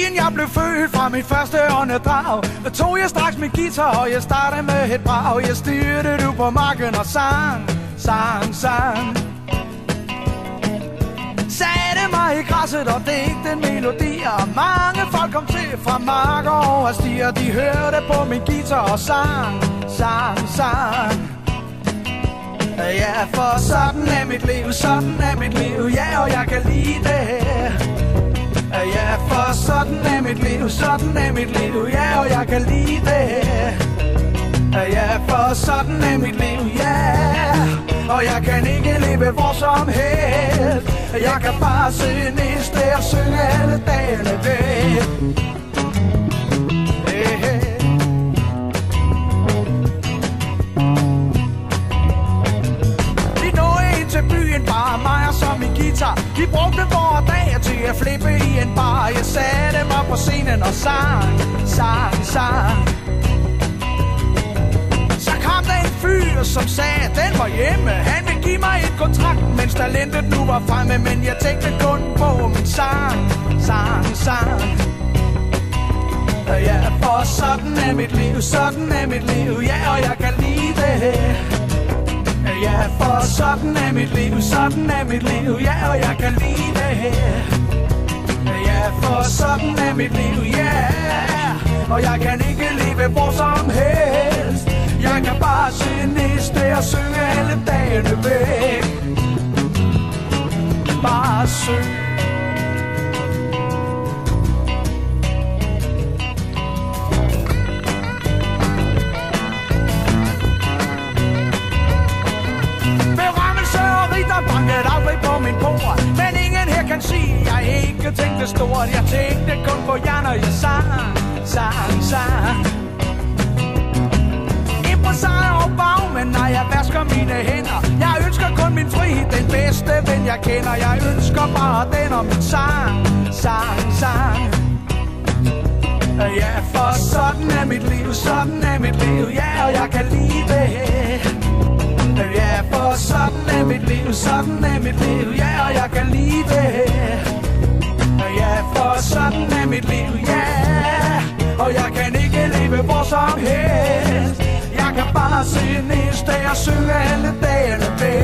Inden jeg blev født fra mit første åndedrag, der tog jeg straks min guitar, og jeg startede med et brag. Jeg styrtede ud på marken og sang, sang, sang. Satte mig i græsset og digte melodier. Mange folk kom til fra marker og stier. De hørte på min guitar og sang, sang, sang. Ja, for sådan er mit liv, sådan er mit liv. Ja, og jeg kan lide det. Ja, for sådan er mit liv, sådan er mit liv. Ja, og jeg kan lide det. Ja, for sådan er mit liv, ja. Og jeg kan ikke leve hvor som helst. Jeg kan bare se næste og synge alle dagene væk. Vi nåede ind til byen, bare mig og så min guitar. Vi brugte vores dage til at flippe i en bar. Jeg satte mig på scenen og sang, sang, sang. Så kom der en fyr, som sagde, at den var hjemme. Han ville give mig et kontrakt, mens talentet nu var fremme. Men jeg tænkte kun på min sang, sang, sang. Ja, for sådan er mit liv, sådan er mit liv. Ja, og jeg kan lide det. Ja, for sådan er mit liv, sådan er mit liv. Ja, og jeg kan lide det. Ja, for sådan er mit liv, ja. Og jeg kan ikke leve hvor som helst. Jeg kan bare se næste og synge alle dagene væk. Bare synge. Berømmelse og rigdom bankede aldrig på min port. Men ingen her kan sige, at jeg ikke tænkte stort. Jeg tænkte kun på jer, når jeg sang, sang, sang. Sejr og bag, men når jeg vasker mine hænder. Jeg ønsker kun min frihed, den bedste ven jeg kender. Jeg ønsker bare den og min sang, sang, sang. Ja, for sådan er mit liv, sådan er mit liv. Ja, og jeg kan lide det. Ja, for sådan er mit liv, sådan er mit liv. Ja, og jeg kan lide det. Ja, for sådan er mit liv, ja. Og jeg kan ikke leve hvor som helst. Jeg kan bare se næste og synge alle dagene væk.